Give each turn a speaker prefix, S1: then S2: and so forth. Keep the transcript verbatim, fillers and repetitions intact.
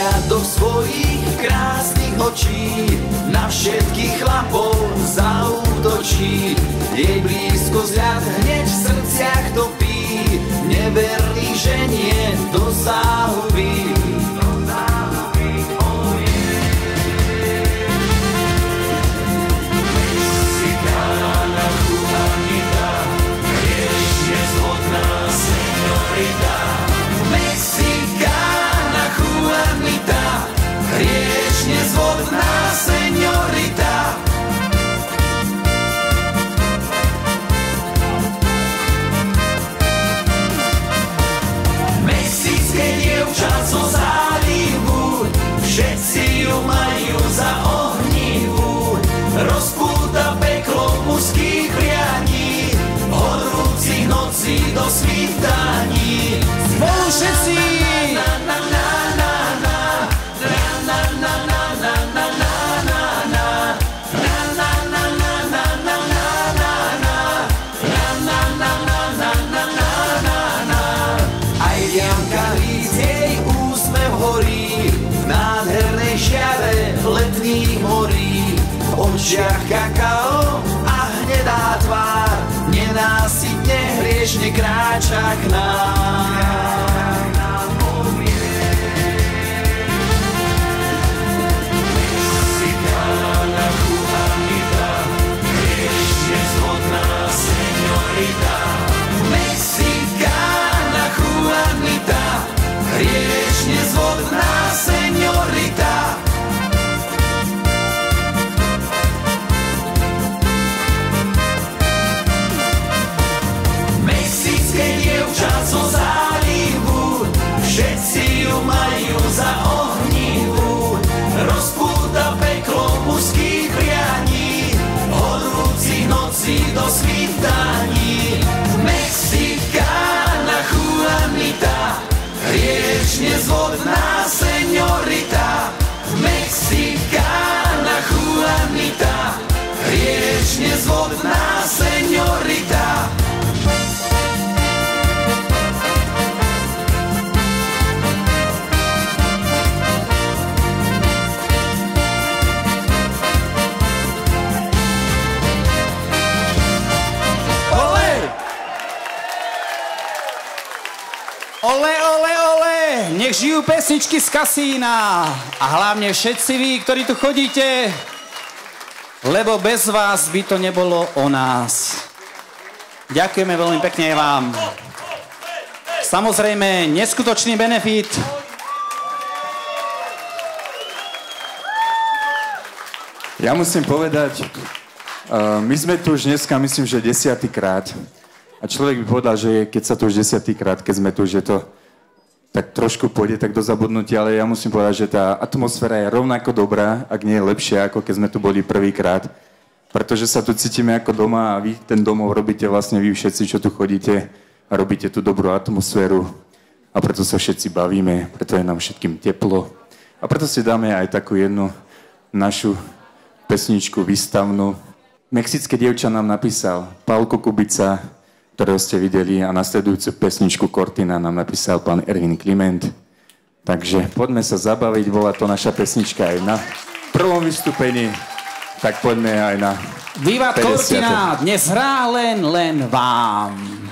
S1: Vzhľadok svojich krásnych očí na všetkých chlapov zaútočí. Jej blízko vzhľad hneď v srdciach topí, neverný ženie do záhuby. Mexicana Juanita, riešne zvodná señorita. Mexicana Juanita, riešne zvodná señorita. Mexické dievča zo zálivu, všetci ju majú za ohnivú. Rozpúta peklo mužských prianí, od rúcich nocí do svítání. Spolu všetci! Aj Dianka víc, jej úsmev horí v nádhernej žiare letných morí. V očiach kakao a hnedá tvár, nenásytne hriešne kráča k nám. Mexicana Juanita, riešne zvodná señorita. Mexicana Juanita, riešne zvodná señorita. Mexické dievča zo zálivu, všetci ju majú za ohnivú. Rozpúta peklo mužských prianí, od rúcich nocí do svítání. Mexicana Juanita, riešne zvodná señorita. Mexicana Juanita, riešne zvodná señorita.
S2: Ole, ole, ole, nech žijú pesničky z kasína a hlavne všetci vy, ktorí tu chodíte, lebo bez vás by to nebolo o nás. Ďakujeme veľmi pekne vám. Samozrejme, neskutočný benefit.
S3: Ja musím povedať, uh, my sme tu už dneska, myslím, že desiatýkrát. A človek by povedal, že keď sa tu už desiatýkrát, keď sme tu, že to tak trošku pôjde tak do zabudnutia, ale ja musím povedať, že tá atmosféra je rovnako dobrá, ak nie je lepšia, ako keď sme tu boli prvýkrát. Pretože sa tu cítime ako doma a vy ten domov robíte vlastne vy všetci, čo tu chodíte a robíte tú dobrú atmosféru. A preto sa všetci bavíme, preto je nám všetkým teplo. A preto si dáme aj takú jednu našu pesničku výstavnú. Mexické dievča nám napísal Pálko Kubica, ktorého ste videli, a nasledujúcu pesničku Cortina nám napísal pán Ervin Kliment. Takže poďme sa zabaviť, bola to naša pesnička aj na prvom vystúpení, tak poďme aj na
S2: Viva Cortina, dnes hrá len, len vám.